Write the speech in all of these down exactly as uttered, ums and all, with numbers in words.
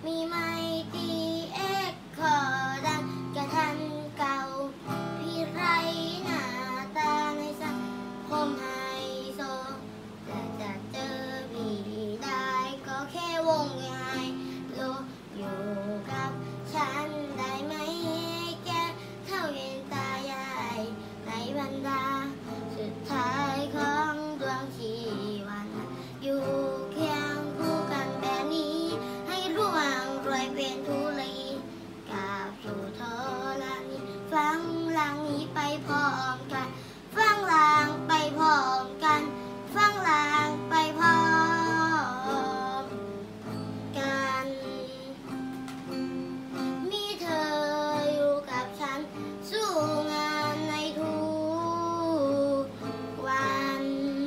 มีไมตรีเอกขอดังกระทันเก่าพี่ไรหน้าตาในสังคมไฮโซแต่จะเจอพี่ได้ก็แค่วงไฮโลอยู่กับฉันได้ไหมแกเท่าเย็นตายายในบรรดาสุดท้ายของดวงชีวันอยู่เคียงคู่กันแบบนี้ให้ร่วงรวยเป็นทุลีกาบสู่ทอลานี้ฟังหลังนี้ไปพร้อมกันฟังหลังไปพร้อมกันฟังหลังไปพร้อมกันมีเธออยู่กับฉันสู้งานในทุกวัน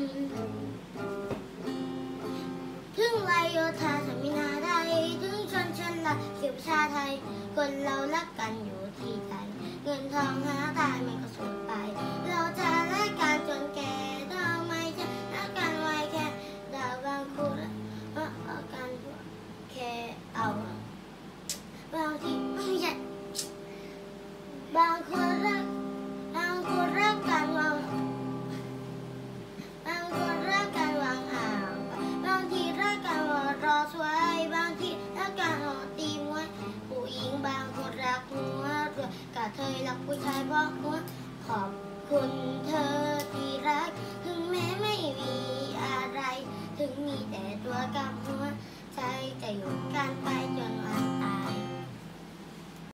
ถึงไรโยธาสมินาใดถึงชนชั้นละเสียบชาไทยคนเรารักกันอยู่ที่ใจเงินทองหาได้มันก็สูญไปเราจะรักกันจนแก่ทำไมจะรักกันไว้แค่ดาวบางคนรักกันแค่เอาบางทีไม่ใช่บางคนรักบางคนรักกันหวังบางคนรักกันหวังห่างบางทีรักกันหวังรอสวยบางทีรักกันหวังตีมวยผู้หญิงบางคนรักหัวเรือกะเทยรักผู้ชายเพราะหัวขอบคุณเธอที่รั